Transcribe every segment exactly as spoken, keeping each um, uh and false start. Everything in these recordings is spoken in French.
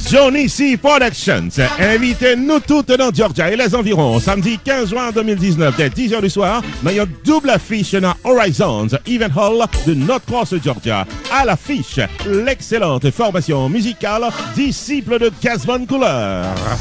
Johnny C. Productions invite nous toutes dans Georgia et les environs samedi quinze juin deux mille dix-neuf dès dix heures du soir dans une double affiche dans Horizons Event Hall de North Cross, Georgia. À l'affiche, l'excellente formation musicale Disciples de Casbon Couleur.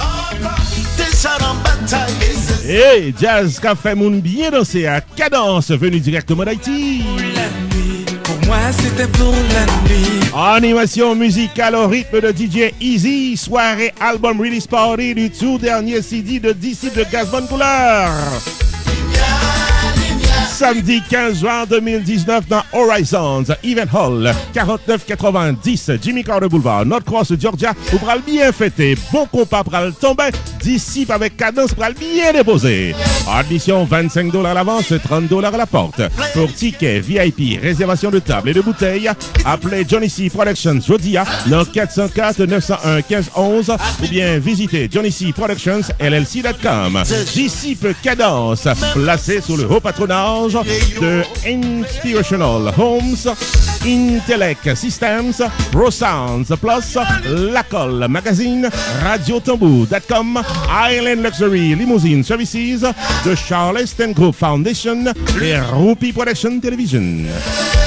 Et Jazz Café Moun bien dansé à Cadence venu directement d'Haïti. Moi c'était pour la nuit. Animation musicale au rythme de D J Easy. Soirée album release party du tout dernier C D de Disciples de Casbon Couleur. Samedi quinze juin deux mille dix-neuf dans Horizons Event Hall, quarante-neuf quatre-vingt-dix Jimmy Carter Boulevard, North Cross, Georgia. Vous pral bien fêter, bon compas pral tomber, disciple avec cadence pral bien déposé. Admission vingt-cinq dollars à l'avance, trente dollars à la porte. Pour tickets V I P, réservation de table et de bouteilles, appelez Johnny C. Productions Jodia dans quatre cent quatre neuf cent un quinze onze ou bien visitez johnny c productions l l c point com. Disciple cadence, placé sous le haut patronage de Inspirational Homes, Intellect Systems, Pro Sounds Plus, L'Acol Magazine, Radio Tambou point com, Island Luxury Limousine Services, The Charleston Group Foundation et Rupi Production Television.